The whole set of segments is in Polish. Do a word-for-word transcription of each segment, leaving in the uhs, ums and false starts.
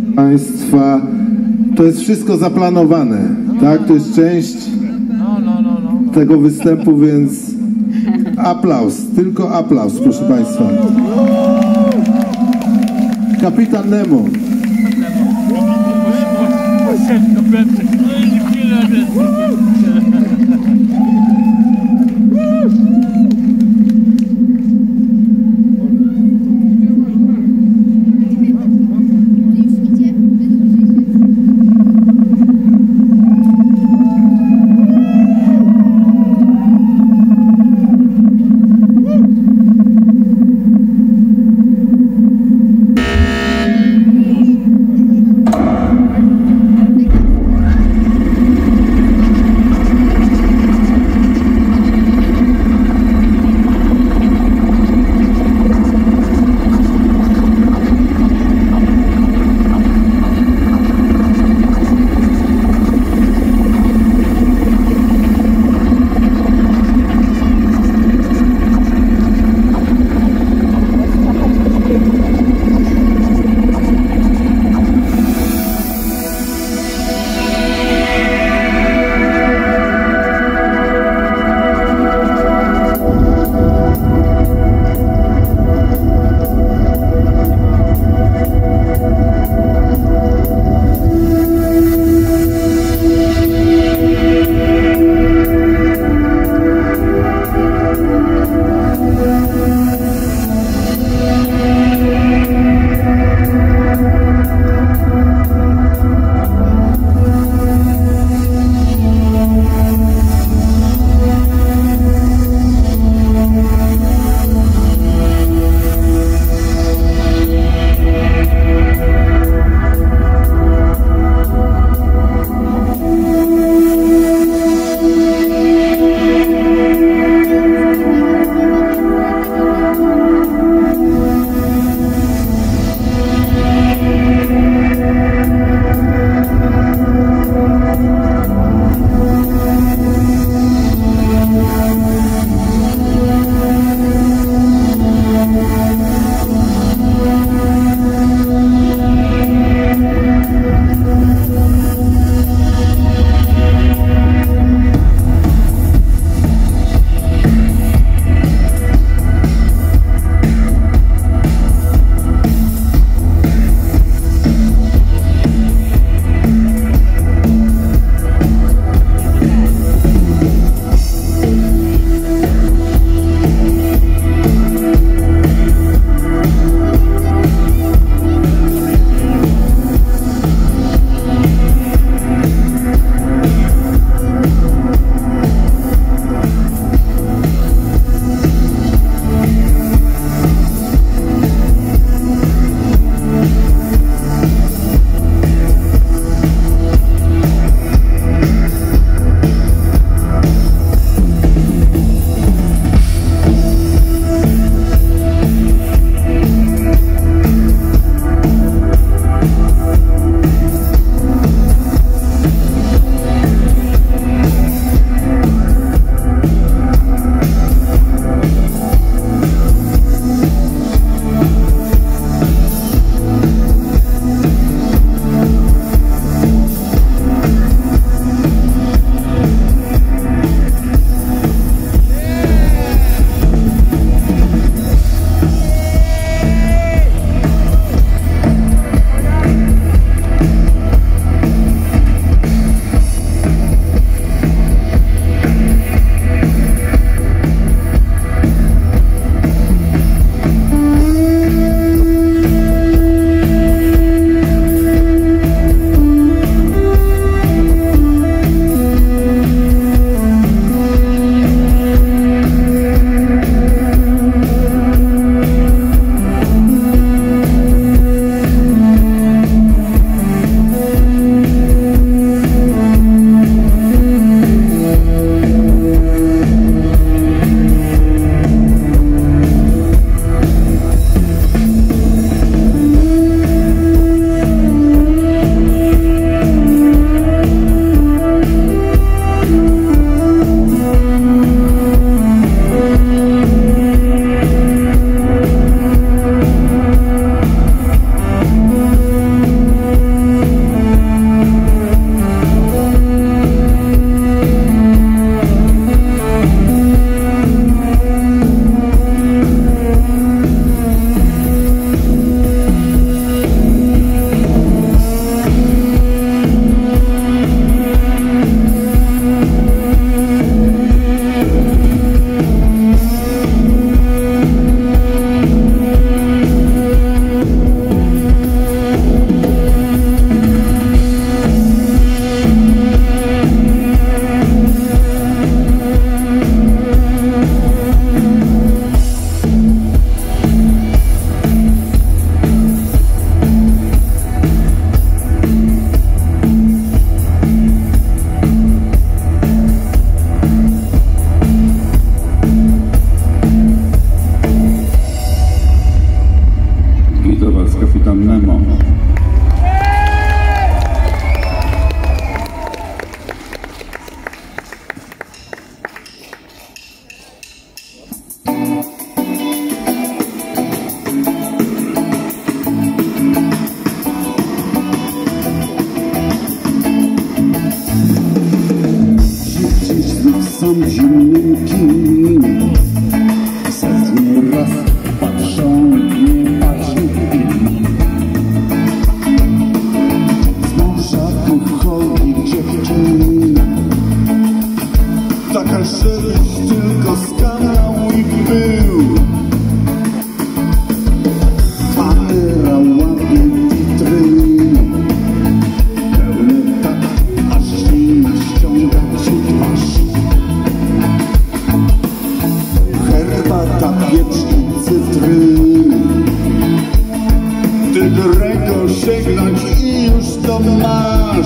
Państwa, to jest wszystko zaplanowane, tak? To jest część tego występu, więc aplauz, tylko aplauz, proszę Państwa. Kapitan Nemo. kapitan Nemo. Sam zimnym kinie setny raz patrzą mnie patrzą z morza wychodzi dziewczyna, taka żebyś tylko skanał i był. Kamera łapie witryny, pełne tak, aż ślina ściąga ci twarz. Herbata, pieprz i cytryny, ty drego sięgnąć i już to masz.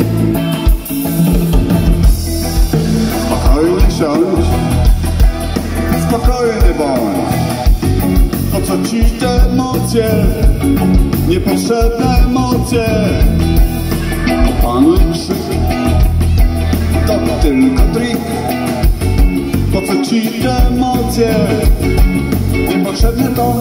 Spokojnie siądź, spokojny bądź. Po co ci te emocje, niepotrzebne emocje? Opanuj krzyk, to tylko trik. Po co ci te emocje, niepotrzebne to?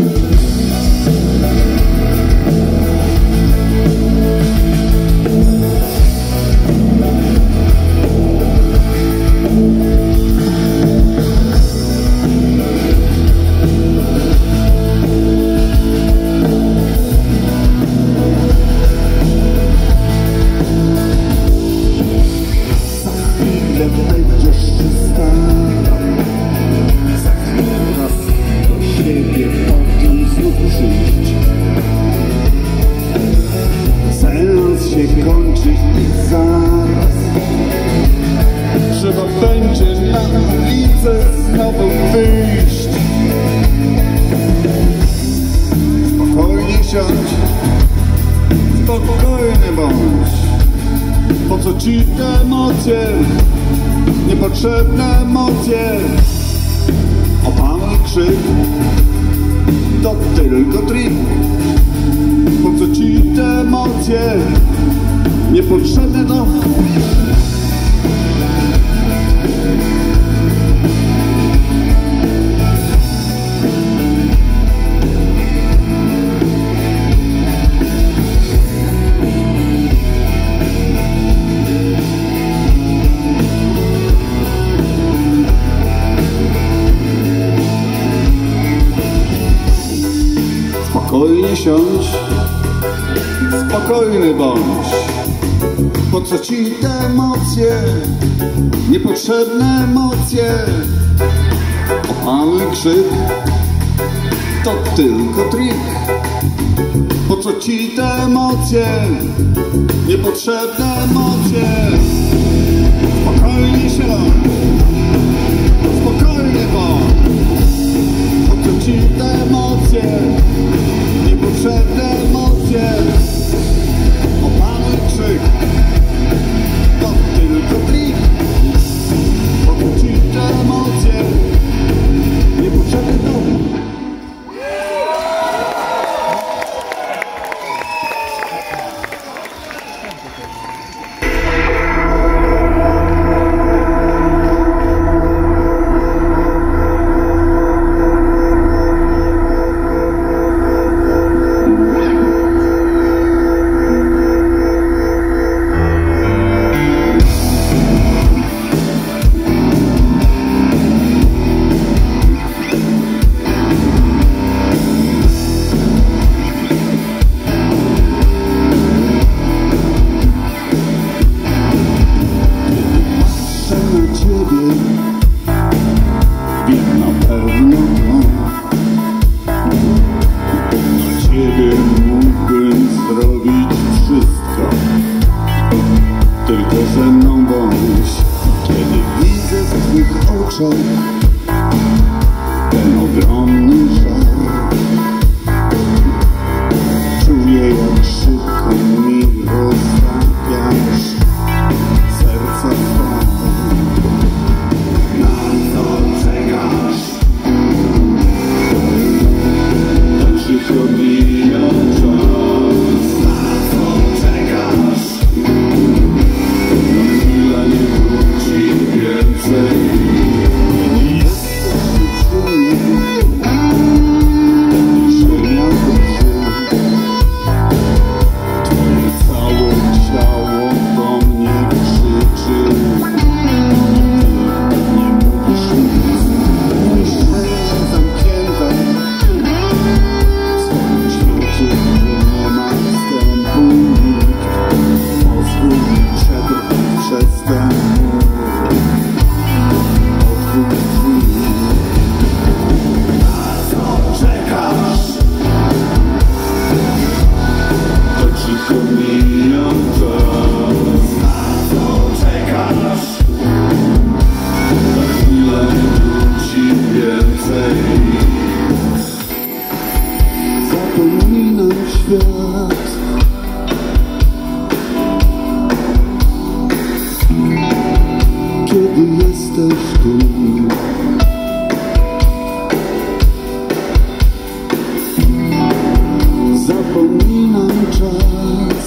Będziesz się starał, za chwilę raz do siebie potem znów przyjść. Seans się kończy i zaraz trzeba będzie na ulicę znowu wyjść. Spokojnie siądź, spokojny bądź. Po co ci te emocje, niepotrzebne emocje? Opanuj krzyk, to tylko trik. Po co ci te emocje, niepotrzebne to? Spokojnie siądź, spokojny bądź. Po co ci te emocje, niepotrzebne emocje? Opanuj krzyk, to tylko trik. Po co ci te emocje, niepotrzebne emocje? Spokojnie siądź, spokojny bądź. Po co ci te emocje, niepotrzebne emocje? Opanuj krzyk, to tylko trik. Po co ci te emocje, niepotrzebne to? Wiem na pewno to. Dla ciebie mógłbym zrobić wszystko, tylko ze mną bądź. Kiedy widzę w twych oczach ten ogromny żar, czuję jak szybko mi roztapiasz serca twarz. Obija świat. Kiedy jesteś tu, zapominam czas.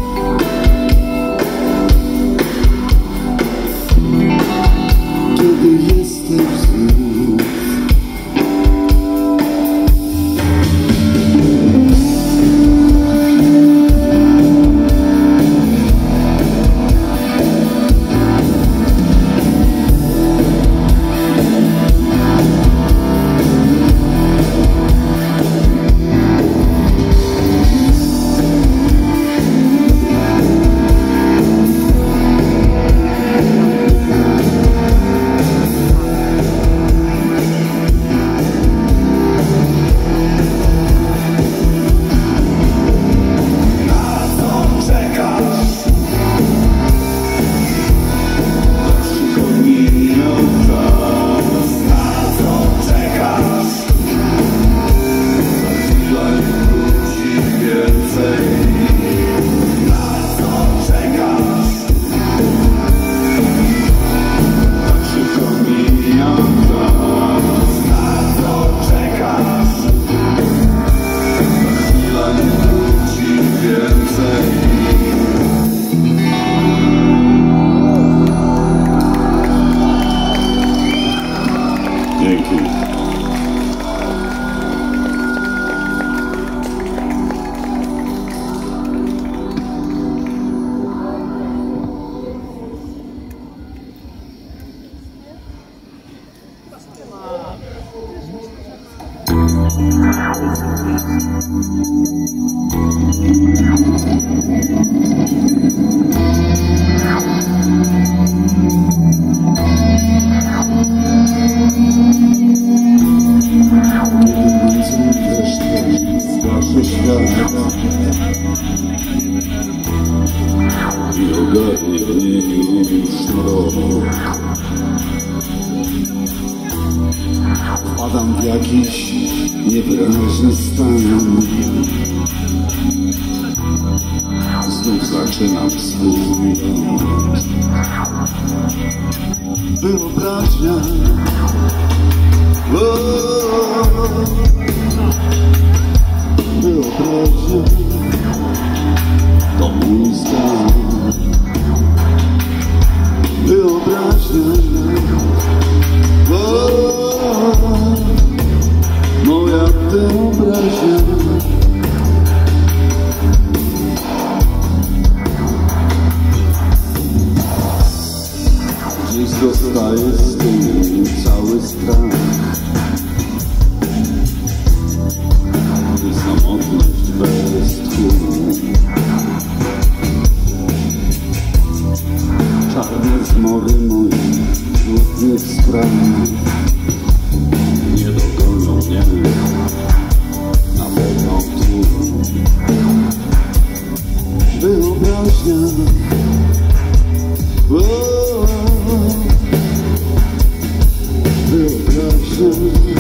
Kiedy jesteś znów, zgaszy świat i ogarnie już mrok. Wpadam w jakiś niewyraźny stan. Znów zaczynam swój lot. Wyobraźnia, wyobraźnia to mój stan. Wyobraźnia, moja wyobraźnia. Dziś zostaje z tym cały strach i samotność bez tchu. Czarne zmory moich smutnych spraw nie dogonią mnie na pewno tu. Wyobraźnia, wyobraźnia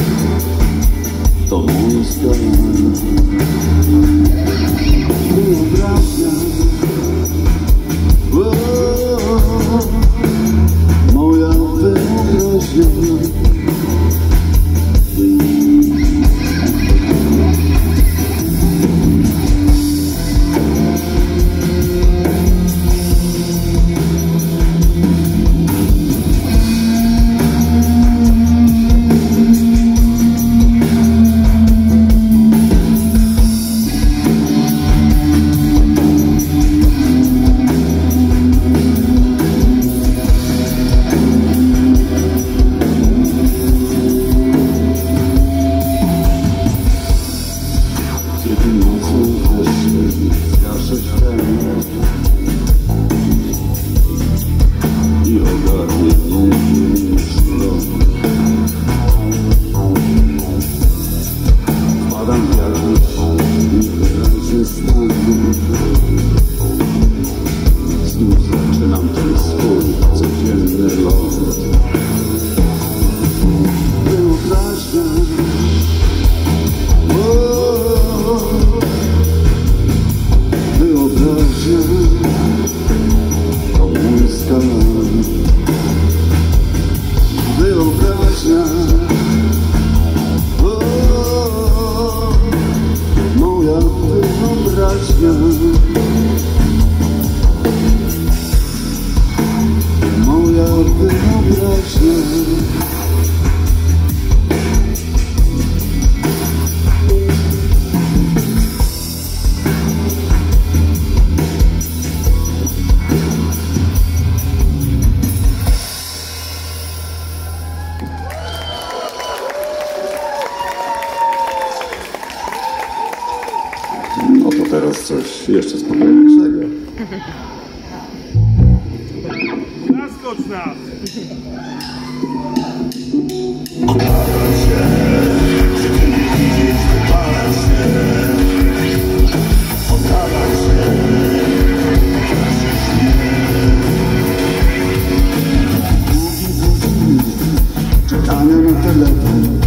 to mój stan. Wyobraźnia, moja wyobraźnia. wyobraźnia, moja wyobraźnia. No to teraz coś jeszcze spokojniejszego. Zaskocz nas! Układam się, że ty nie widzisz, wypalam się, oddalam się, tracisz mnie. Długi godziny czekania na telefon,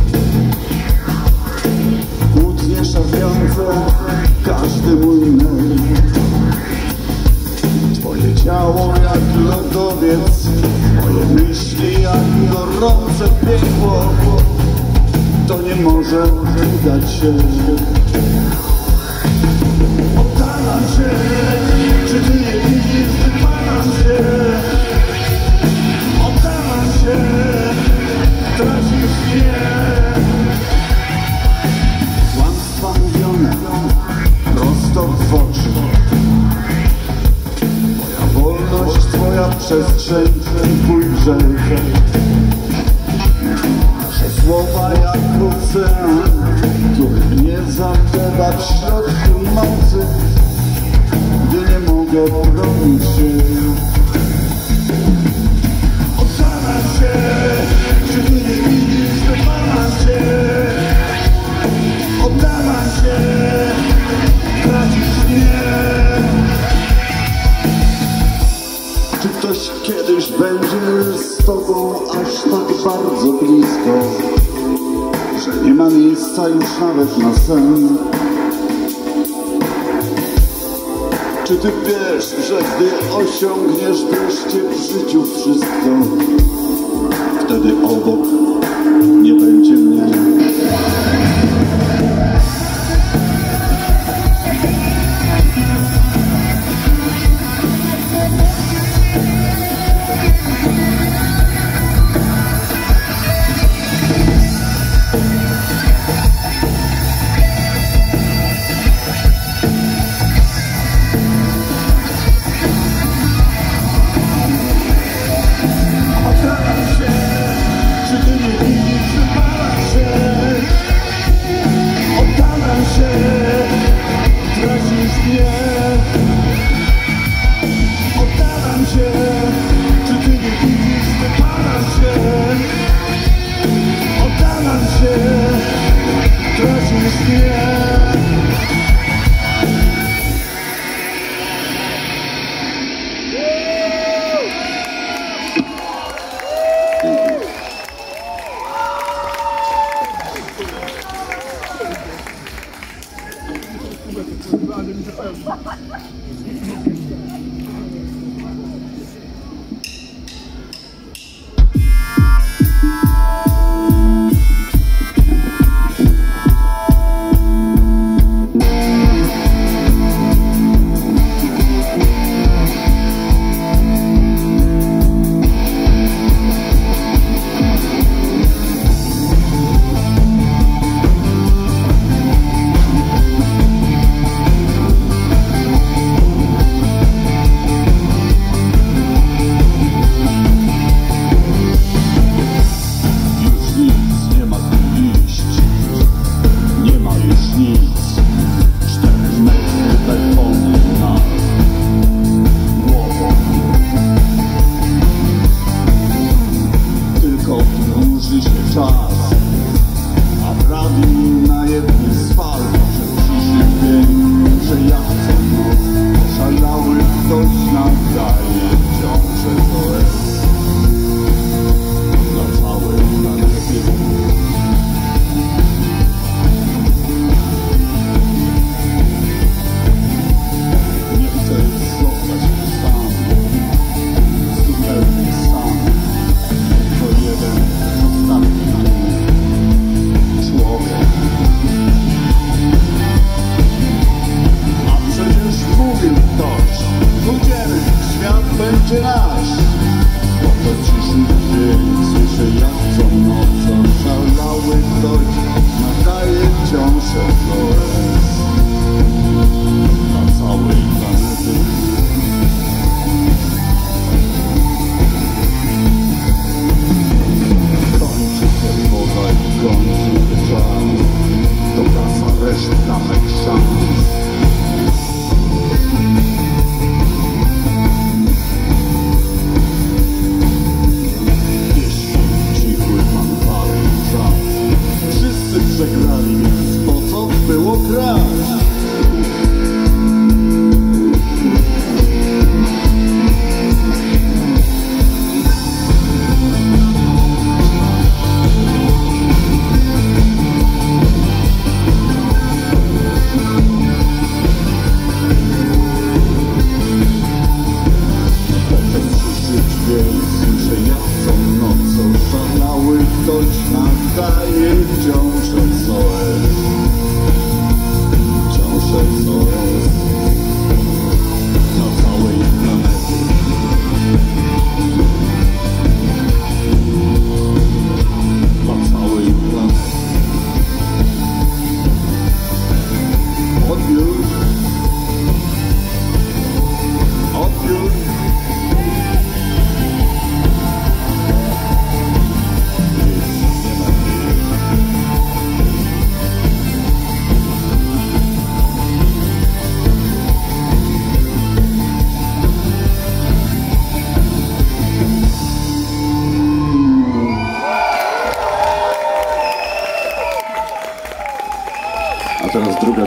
kłótnie szarpiące każdy mój mail. Twoje ciało jak lodowiec, moje myśli jak gorące piekło. To nie może udać się. Oddalam się, czy ty nie widzisz, wypalam się. Oddalam się, tracisz mnie. Kłamstwa mówione prosto w oczy. Moja wolność, twoja przestrzeń, twój grzech. Nasze słowa jak ocean, który mnie zalewa w środku nocy, gdy nie mogę bronić się. Oddalam się, czy ty nie widzisz, wypalam się. Oddalam się, tracisz mnie. Czy ktoś kiedyś będzie z tobą aż tak bardzo blisko, że nie ma miejsca już nawet na sen? Czy ty wiesz, że gdy osiągniesz wreszcie w życiu wszystko, wtedy obok nie będzie mnie?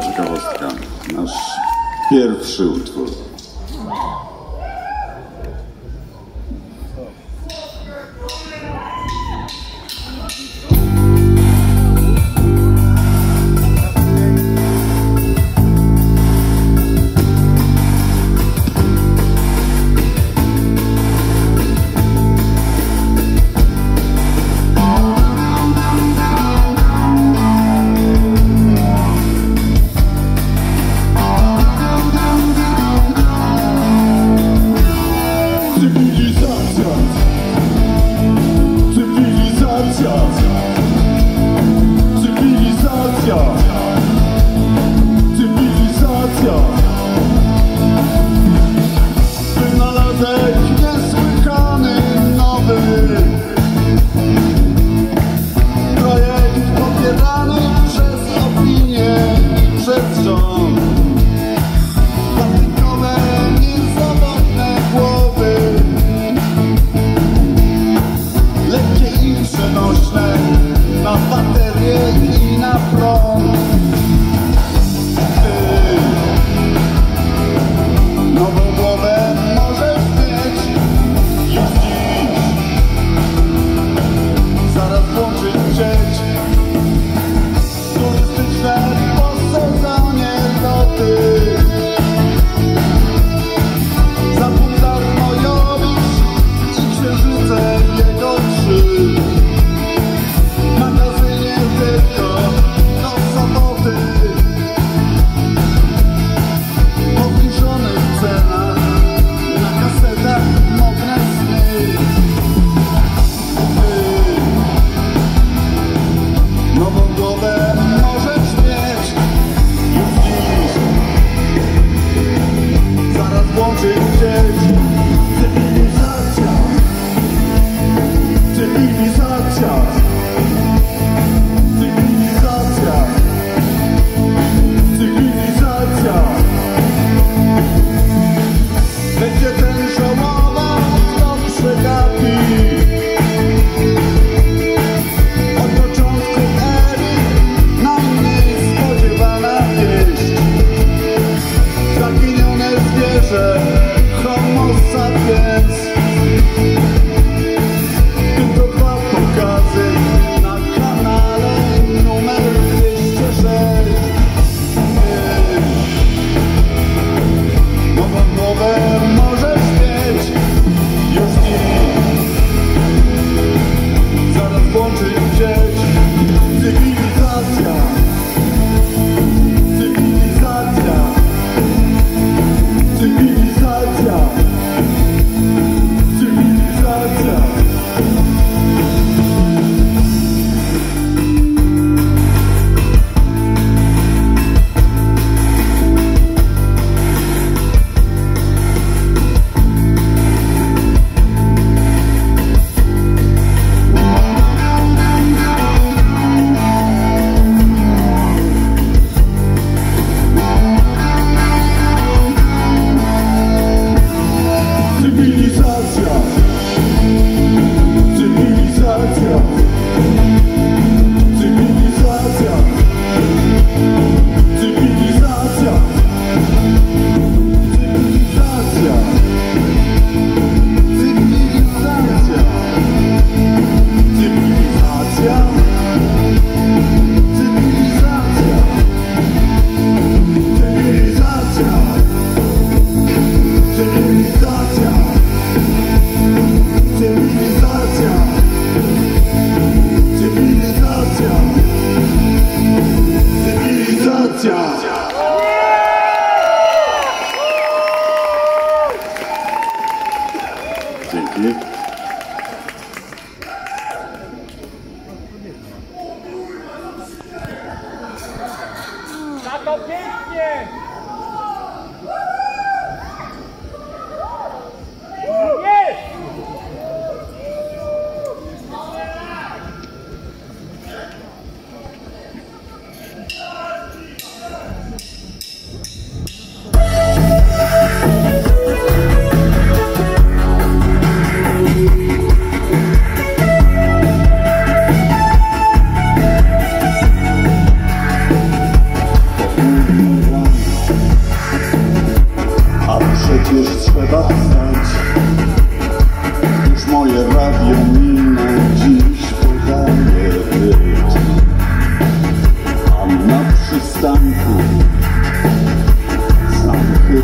ciekawostka. Nasz pierwszy utwór.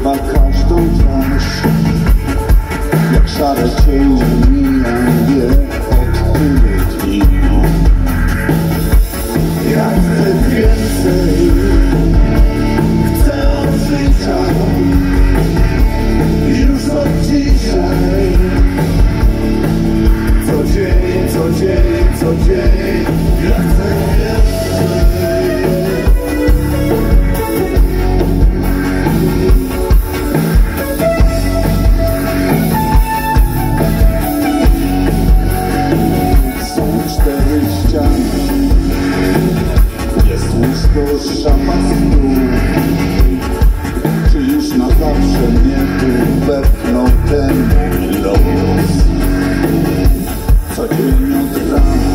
chyba każdą twarz. Jak szare cienie mijam je od tylu dni. Ja chcę więcej, chcę od życia, już od dzisiaj. Co dzień, co dzień, co dzień, ja chcę więcej. Łóżko, szafa, stół. Czy już na zawsze mnie tu wepchnął ten mój los? Codziennie od rana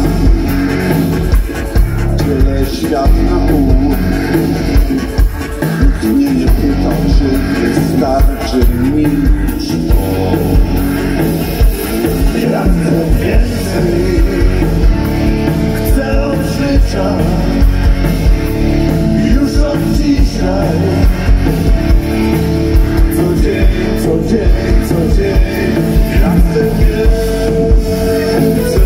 dzielę świat na pół. Nikt mnie nie pytał, czy wystarczy mi już to. Ja chcę więcej, chcę od życia, już od dzisiaj. Co dzień, co dzień, co dzień, ja chcę więcej.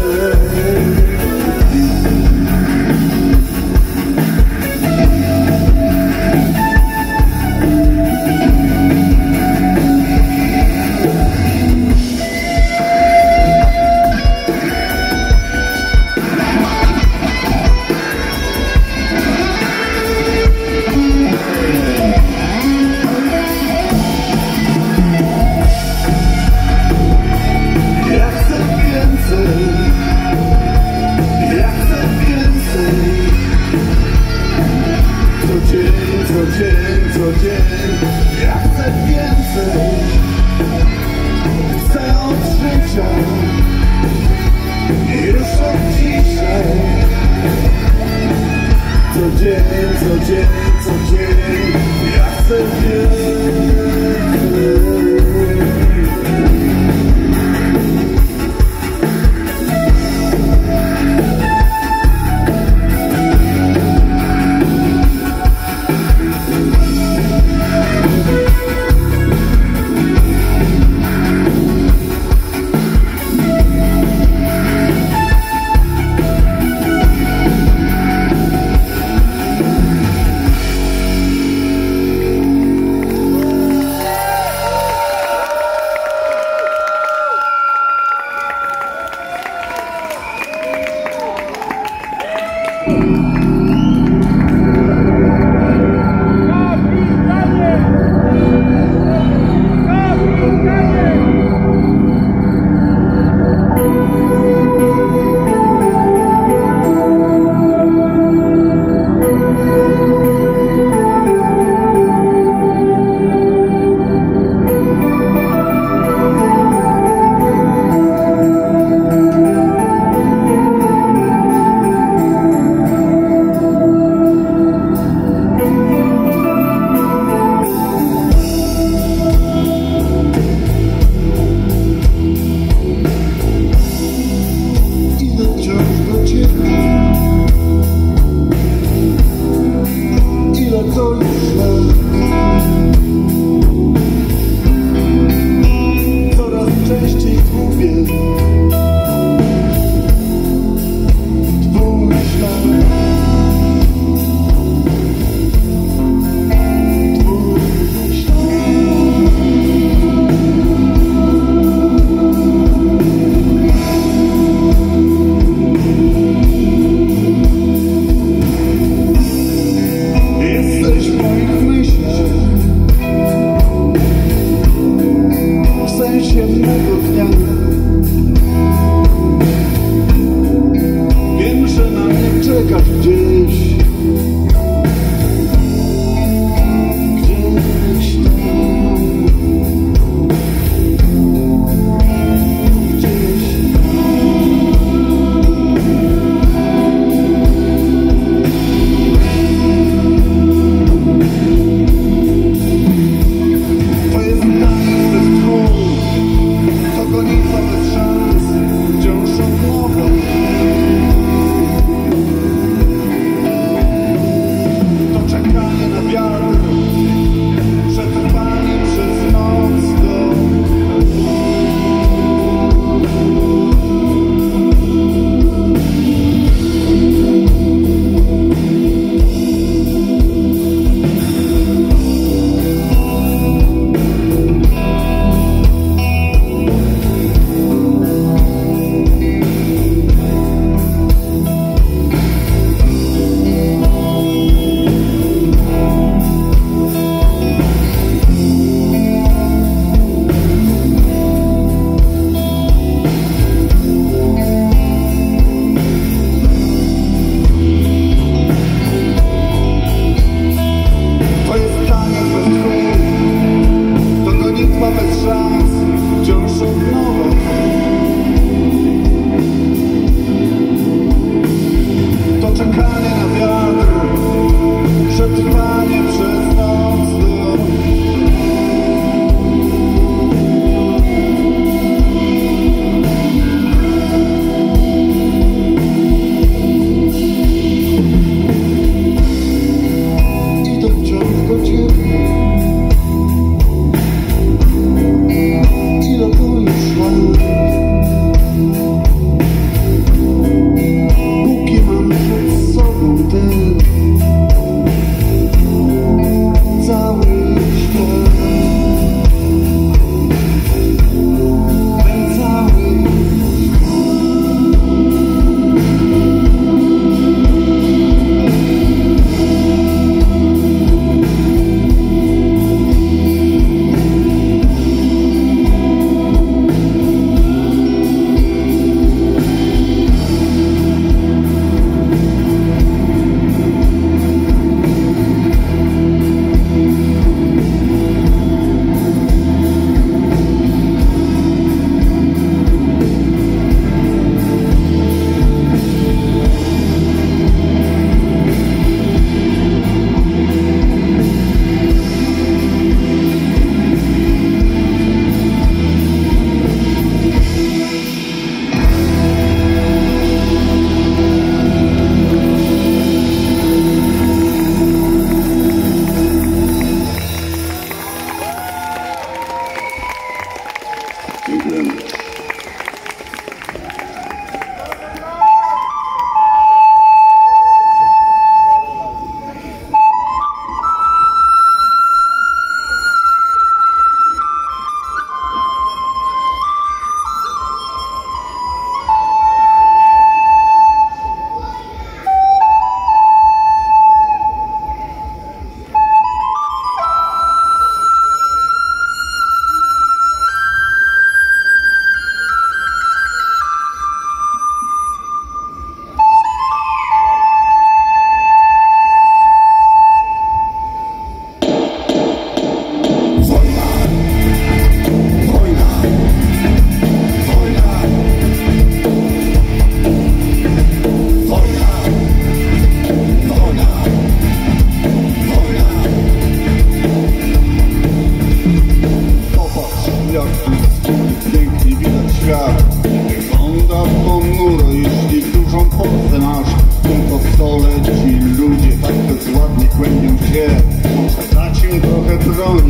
Co dzień, co dzień, ja chcę więcej. Chcę od życia, już od dzisiaj. Co dzień, co dzień, co dzień, ja chcę więcej.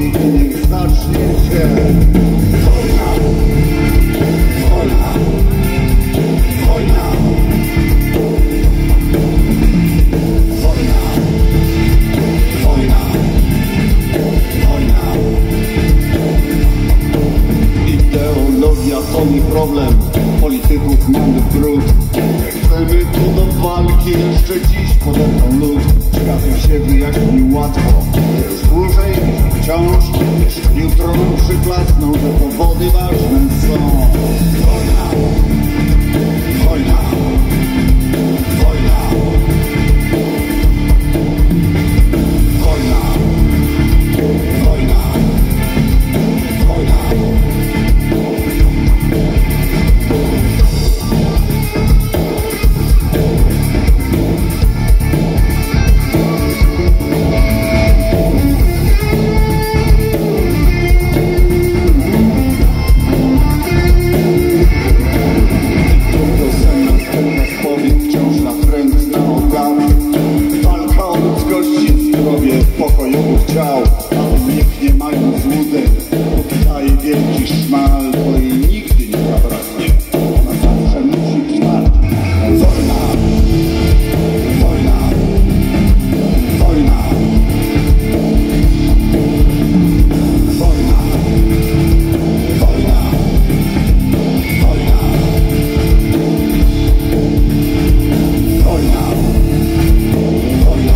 broni i niech zacznie się wojna, wojna, wojna, wojna, wojna, wojna. Ideologia to nie problem, polityków mamy brud. Chcemy tu do walki, jeszcze dziś podepną lud. Ciekawie się wyjaśni łatwo, jest dłużej niż wciąż. Jeśli jutro nam przyklasną, że powody ważne są. Wojna, wojna, wojna, wojna, wojna, wojna. Pokojowych ciał, a nikt nie mają złudzeń, daje wielki szmal, bo jej nigdy nie zabraknie. Ona zawsze musi trwać. Wojna, wojna, wojna, wojna, wojna, wojna, wojna, wojna.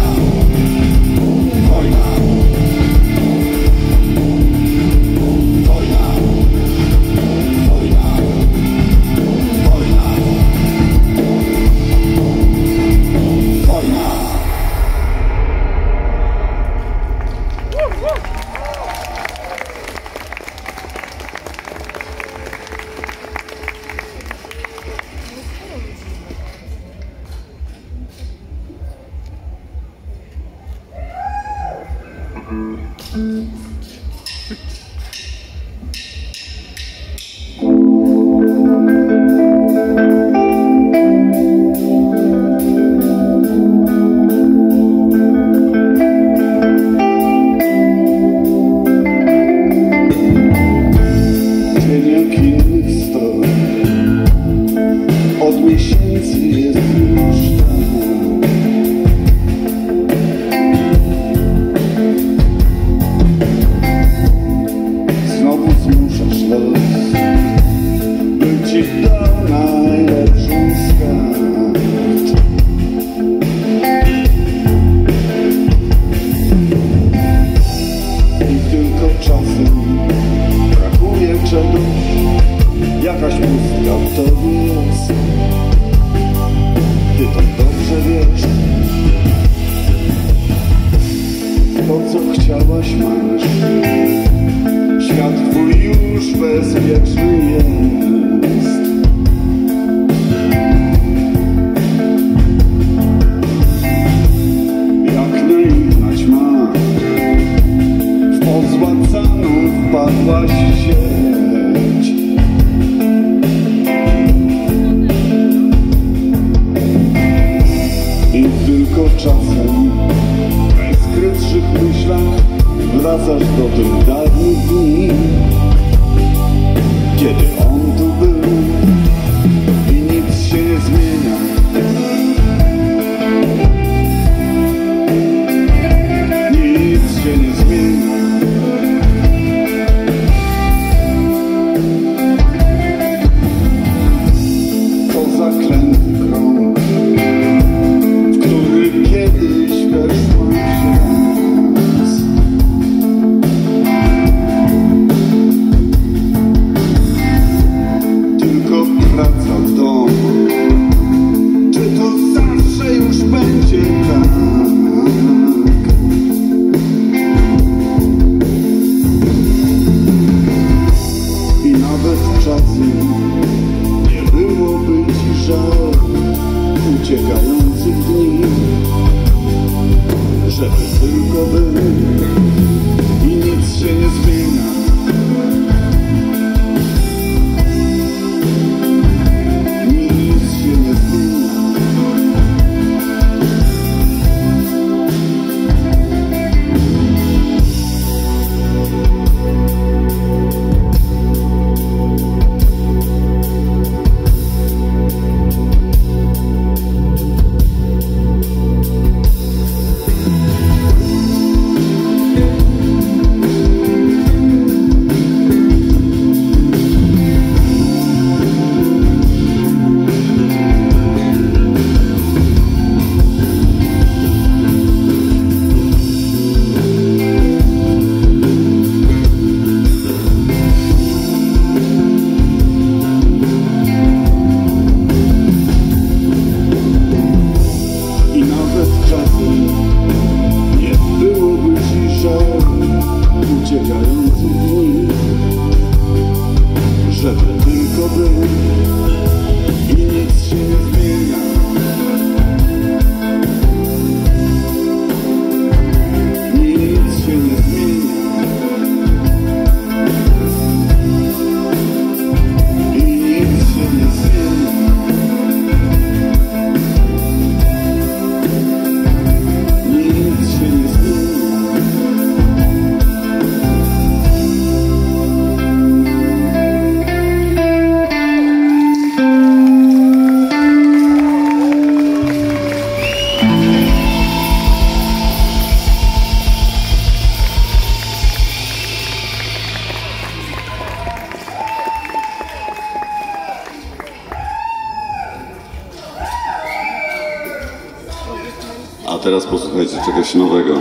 teraz posłuchajcie czegoś nowego.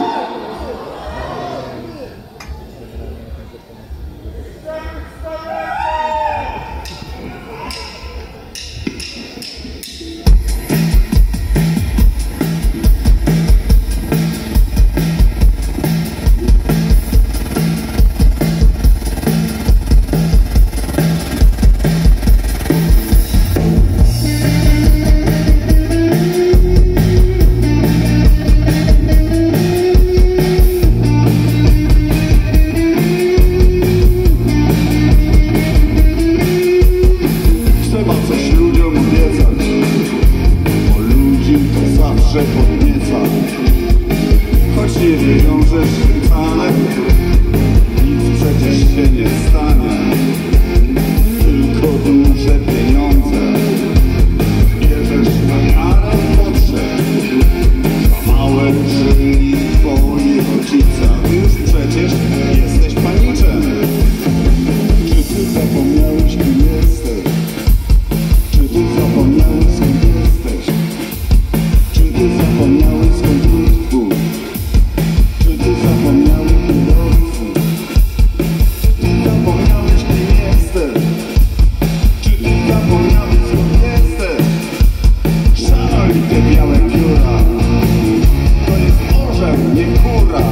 Choć nie wiążesz wcale, nic przecież się nie stanie. Tylko duże pieniądze bierzesz na miarę potrzeb. Za małe żyli twoi rodzice, już przecież jesteś paniczem. Czy ty zapomniałeś, kim jesteś? Czy ty zapomniałeś, skąd jesteś? Czy ty zapomniałeś, skąd lud twój? Czy ty zapomniałeś kierowców? Czy ty zapomniałeś, kim jesteś? Czy ty zapomniałeś, skąd jesteś? Szanuj te białe pióra, to jest orzeł, nie kura.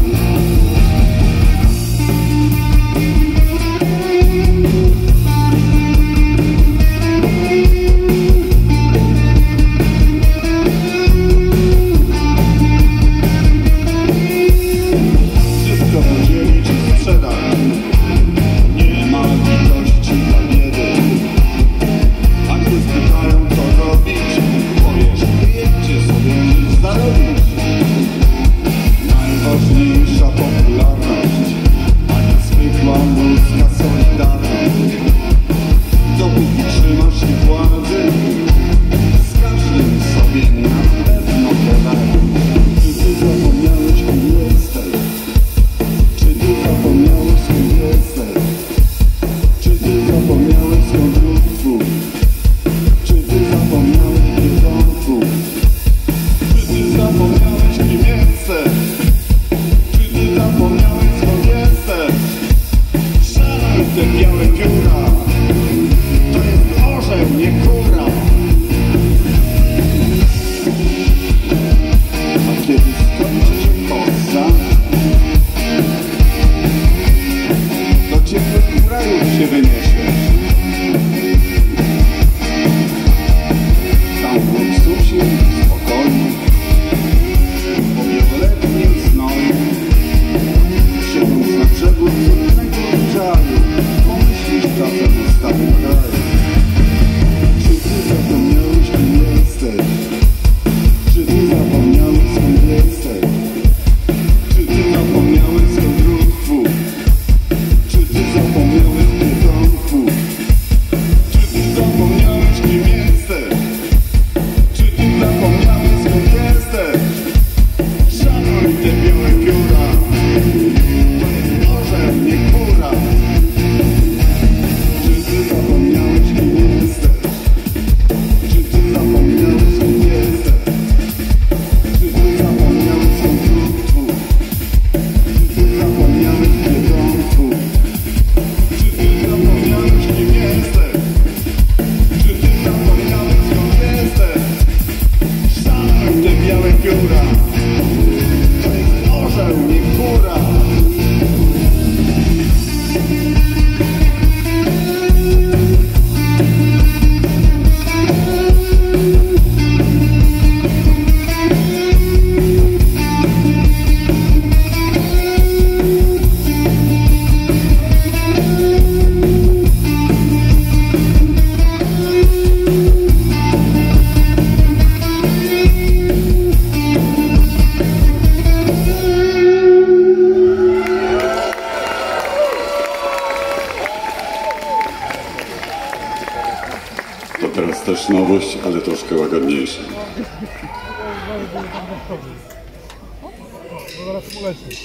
Najważniejsza popularność, a nie zwykła ludzka solidarność. Dopóki trzymasz się władzy, z każdym sobie na pewno poradzisz. Czy ty zapomniałeś, kim jesteś? Czy ty zapomniałeś, skąd jesteś? Czy ty zapomniałeś, skąd lud twój? Czy ty zapomniałeś, bieżąców? Czy ty zapomniałeś, kim jesteś? Czy ty zapomniałeś, skąd jesteś? Szanuj te białe pióra, to jest orzeł, nie kura. A kiedy skończy się kosa, do ciepłych krajów się wyniesiesz. Tam w luksusie, spokojnie, po wieloletnim snoju, siedząc na brzegu cudnego obyczaju, pomyślisz czasem o starym kraju. Czy ty zapomniałeś, kim jesteś? Czy ty zapomniałeś, skąd jesteś? Czy ty zapomniałeś, skąd lud twój? Czy ty zapomniałeś, bieżąców? Czy ty zapomniałeś, kim jesteś? Czy ty zapomniałeś, skąd jesteś? Szanuj te białe pióra, to jest orzeł, nie kura. Czy ty zapomniałeś, kim jesteś? Czy ty zapomniałeś, skąd jesteś? Czy ty zapomniałeś, skąd lud twój? Czy ty zapomniałeś, bieżąców? Czy ty zapomniałeś, kim jesteś? Czy ty zapomniałeś, skąd jesteś? Szanuj te białe pióra, to jest orzeł, nie kura. To teraz też nowość, ale troszkę łagodniejsza. Zaraz poleci.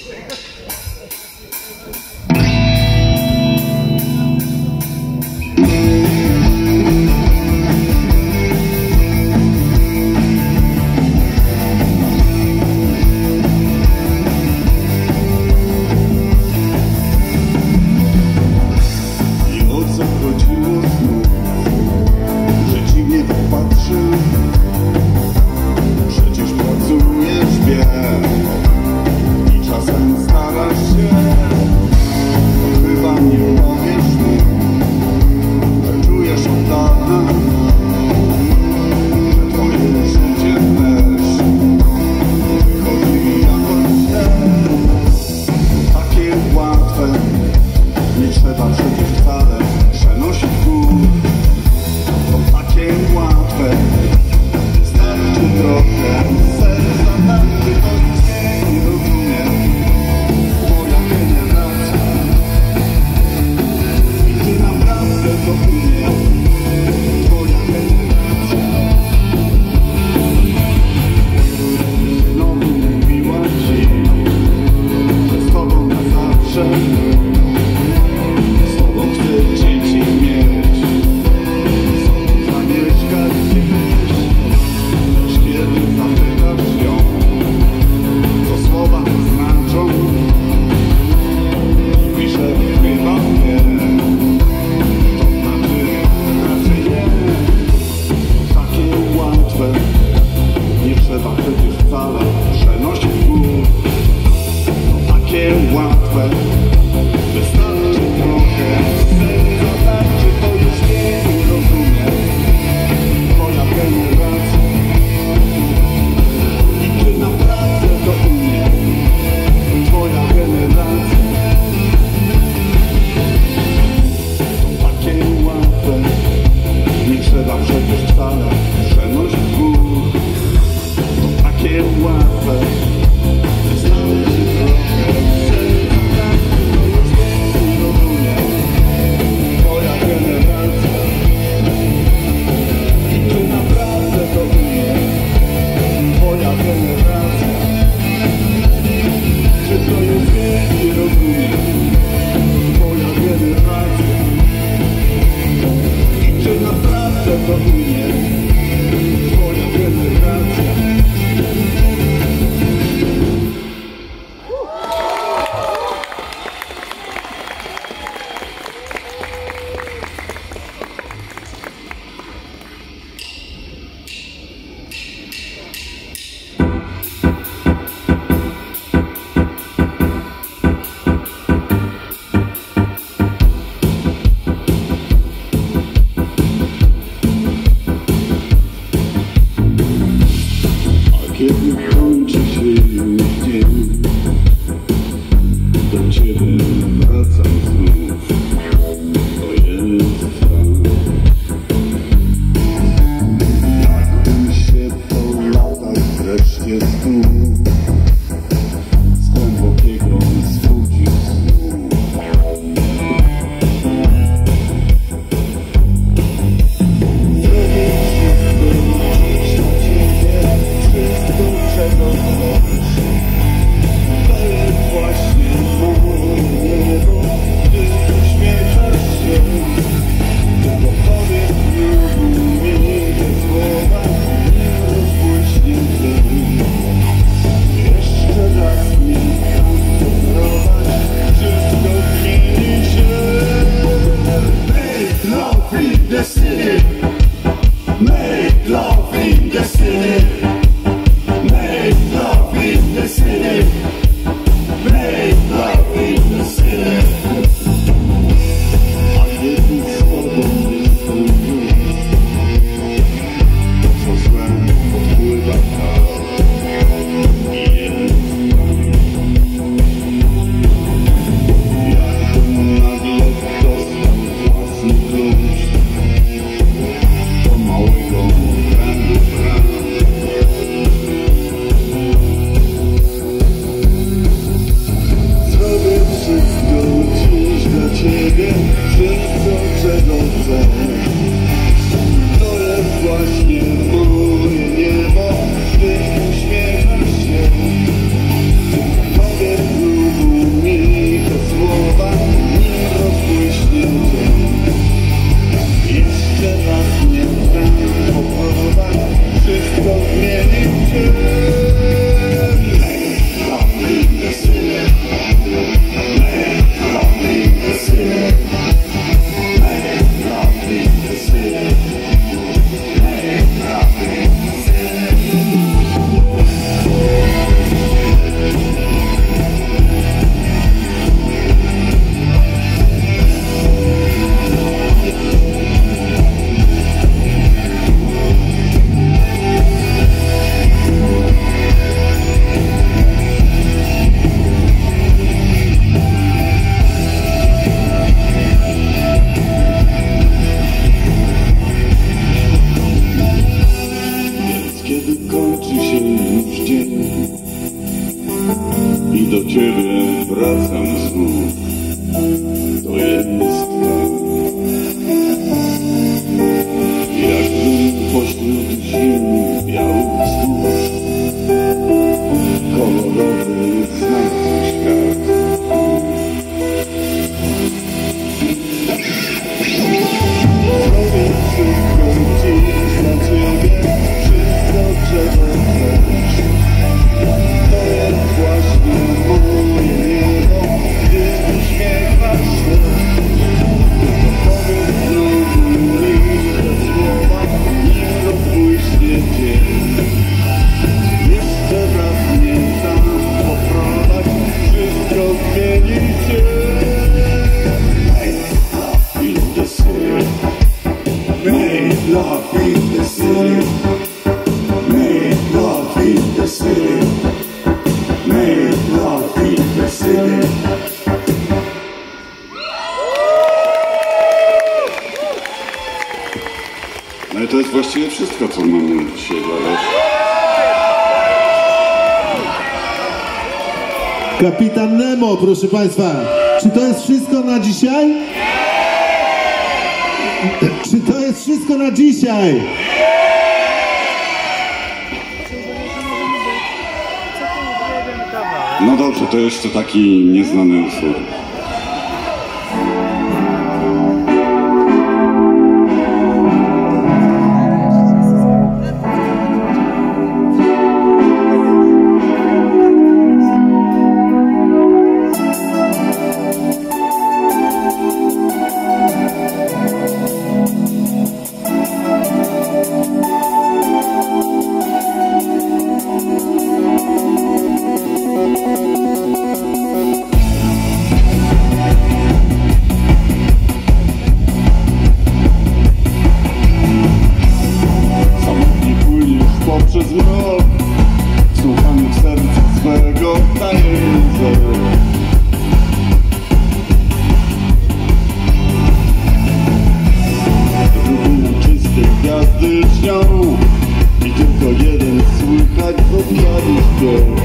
dokonuje twoja generacja. Kiedy kończy się już dzień, do ciebie wracam znów. To jest fan. Jakbym się po latach wreszcie snuł z głębokiego studzi snu. Make love in the city. Make love in the city. Make love in the city. A jednym słowem jestem już, co złem odpływa tam. Jakbym nagle dostał własny klucz do małego brandu bram. Zrobię wszystko dziś dla ciebie, wszystko czego chcesz. To jest właśnie moje niebo, gdy uśmiechasz się. Powiedz lubu mi te słowa, nim rozbłyśnie dzień. Jeszcze raz nie znam pochować, wszystko zmieni się. Make love in the city. Make love in the city. Make love in the city. Make love in the city. Więc kiedy kończy się już dzień i do ciebie wracam znów, to jest tak, jakbym pośród zimnych białych wzgórz kolorowy znalazł świat. Zrobię wszystko dziś dla ciebie, wszystko czego chcesz. To jest właśnie moje niebo, gdy uśmiechasz się. Powiedz znowu mi te słowa, nim rozbłyśnie dzień. Jeszcze raz mnie tam poprowadź, wszystko zmieni się. Make love in the city. Make love in the city. Make love in the city. No i to jest właściwie wszystko, co mamy dzisiaj dla was. Kapitan Nemo, proszę Państwa. Czy to jest wszystko na dzisiaj? Czy to jest wszystko na dzisiaj? No dobrze, to jeszcze taki nieznany utwór. śnią i tylko jeden słychać z oddali śpiew.